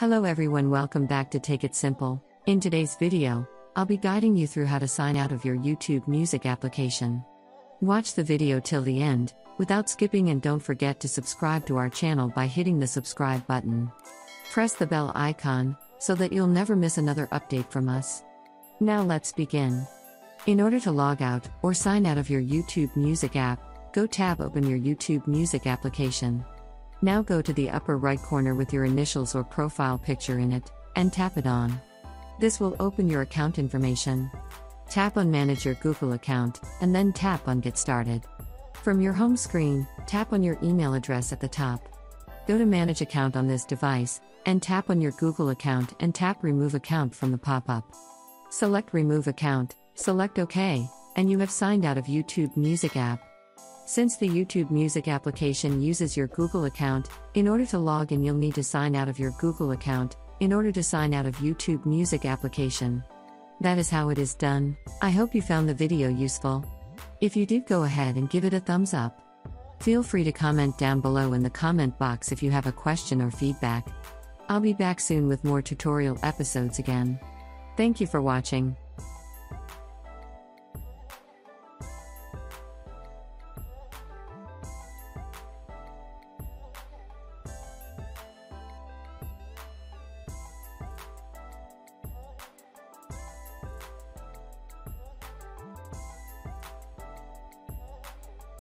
Hello everyone, welcome back to Take It Simple. In today's video, I'll be guiding you through how to sign out of your YouTube Music application. Watch the video till the end, without skipping, and don't forget to subscribe to our channel by hitting the subscribe button. Press the bell icon, so that you'll never miss another update from us. Now let's begin. In order to log out, or sign out of your YouTube Music app, go tab open your YouTube Music application. Now go to the upper right corner with your initials or profile picture in it, and tap it on. This will open your account information. Tap on Manage your Google account, and then tap on Get Started. From your home screen, tap on your email address at the top. Go to Manage Account on this device, and tap on your Google account and tap Remove Account from the pop-up. Select Remove Account, select OK, and you have signed out of YouTube Music app. Since the YouTube Music application uses your Google account, in order to log in you'll need to sign out of your Google account, in order to sign out of YouTube Music application. That is how it is done. I hope you found the video useful. If you did, go ahead and give it a thumbs up. Feel free to comment down below in the comment box if you have a question or feedback. I'll be back soon with more tutorial episodes again. Thank you for watching.